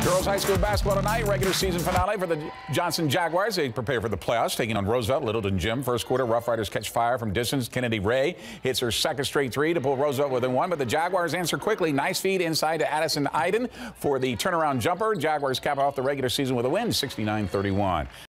Girls high school basketball tonight. Regular season finale for the Johnson Jaguars. They prepare for the playoffs, taking on Roosevelt. Littleton Gym. First quarter, Rough Riders catch fire from distance. Kennedy Ray hits her second straight three to pull Roosevelt within one, but the Jaguars answer quickly. Nice feed inside to Addison Iden for the turnaround jumper. Jaguars cap off the regular season with a win, 69-31.